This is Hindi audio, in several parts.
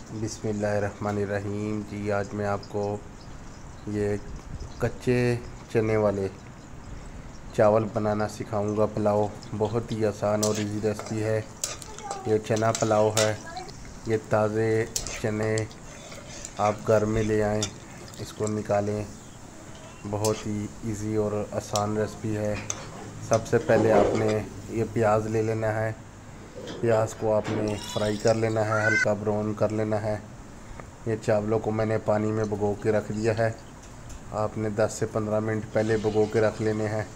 बिस्मिल्लाहिर्रहमानिर्रहीम जी। आज मैं आपको ये कच्चे चने वाले चावल बनाना सिखाऊंगा। पुलाव बहुत ही आसान और इजी रेसिपी है। ये चना पुलाव है। ये ताज़े चने आप घर में ले आएँ, इसको निकालें। बहुत ही इजी और आसान रेसिपी है। सबसे पहले आपने ये प्याज ले लेना है। प्याज को आपने फ्राई कर लेना है, हल्का ब्राउन कर लेना है। ये चावलों को मैंने पानी में भिगो के रख दिया है। आपने 10 से 15 मिनट पहले भिगो के रख लेने हैं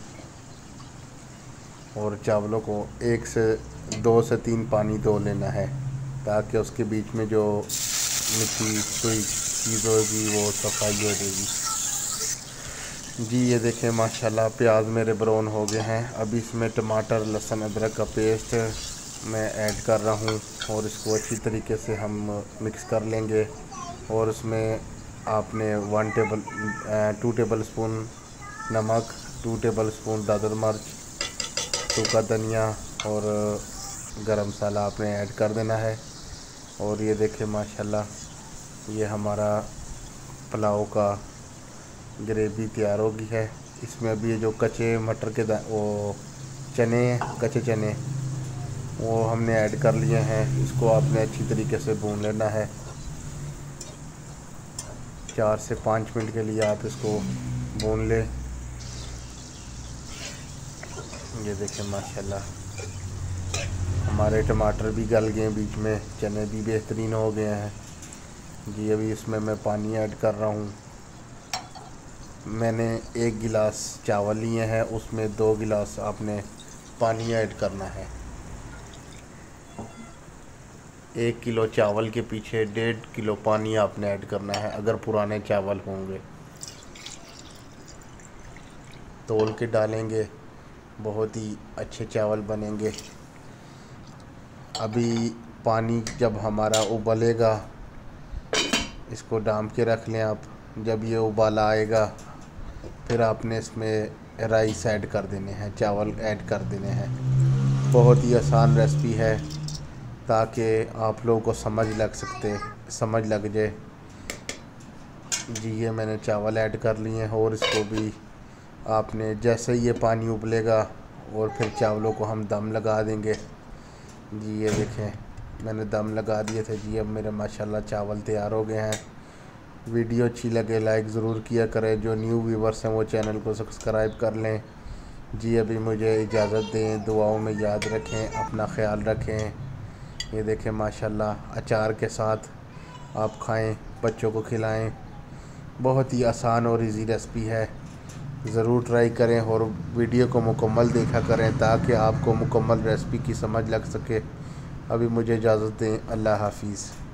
और चावलों को 1 से 2 से 3 पानी धो लेना है, ताकि उसके बीच में जो मिट्टी कोई चीज़ होगी वो सफाई हो जाएगी जी। ये देखें माशाल्लाह प्याज मेरे ब्राउन हो गए हैं। अब इसमें टमाटर, लहसुन, अदरक का पेस्ट मैं ऐड कर रहा हूँ और इसको अच्छी तरीके से हम मिक्स कर लेंगे। और उसमें आपने 2 टेबल स्पून नमक, 2 टेबल स्पून दादर मिर्च, सूखा धनिया और गरम मसाला आपने ऐड कर देना है। और ये देखें माशाल्लाह ये हमारा पुलाव का ग्रेवी तैयार हो गई है। इसमें अभी जो कच्चे मटर के वो चने, कच्चे चने वो हमने ऐड कर लिए हैं। इसको आपने अच्छी तरीके से भून लेना है। 4 से 5 मिनट के लिए आप इसको भून लें। ये देखें माशाल्लाह हमारे टमाटर भी गल गए, बीच में चने भी बेहतरीन हो गए हैं जी। अभी इसमें मैं पानी ऐड कर रहा हूँ। मैंने 1 गिलास चावल लिए हैं, उसमें 2 गिलास आपने पानी ऐड करना है। 1 किलो चावल के पीछे 1.5 किलो पानी आपने ऐड करना है, अगर पुराने चावल होंगे। तौल के डालेंगे, बहुत ही अच्छे चावल बनेंगे। अभी पानी जब हमारा उबलेगा, इसको डाम के रख लें आप। जब ये उबाला आएगा फिर आपने इसमें राइस ऐड कर देने हैं, चावल ऐड कर देने हैं। बहुत ही आसान रेसिपी है, ताकि आप लोगों को समझ लग जाए जी। ये मैंने चावल ऐड कर लिए हैं और इसको भी आपने जैसे ही ये पानी उबलेगा और फिर चावलों को हम दम लगा देंगे जी। ये देखें मैंने दम लगा दिए थे जी। अब मेरे माशाल्लाह चावल तैयार हो गए हैं। वीडियो अच्छी लगे लाइक ज़रूर किया करें। जो न्यू व्यूवर्स हैं वो चैनल को सब्सक्राइब कर लें जी। अभी मुझे इजाज़त दें, दुआओं में याद रखें, अपना ख्याल रखें। ये देखें माशाल्लाह अचार के साथ आप खाएं, बच्चों को खिलाएं। बहुत ही आसान और इजी रेसिपी है, ज़रूर ट्राई करें और वीडियो को मुकम्मल देखा करें, ताकि आपको मुकम्मल रेसिपी की समझ लग सके। अभी मुझे इजाज़त दें, अल्लाह हाफिज़।